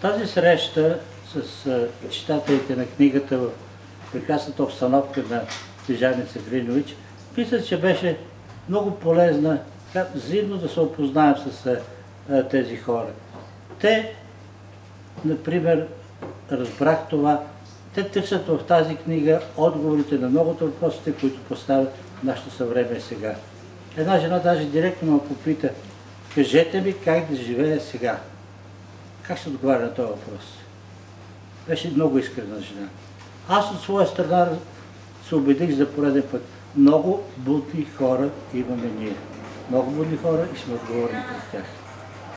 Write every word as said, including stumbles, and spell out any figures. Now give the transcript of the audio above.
тази среща с а, читателите на книгата в прекрасната обстановка на Снежана Цефринович, мисля, че беше много полезна, взаимно да се опознаем с а, тези хора. Те, например, разбрах това, те търсят в тази книга отговорите на многото въпросите, които поставят нашето съвремие сега. Една жена даже директно ме попита: кажете ми как да живея сега. Как се отговаря на този въпрос? Беше много искрена жена. Аз от своя страна се убедих за пореден път. Много будни хора имаме ние. Много будни хора и сме отговорни пред тях.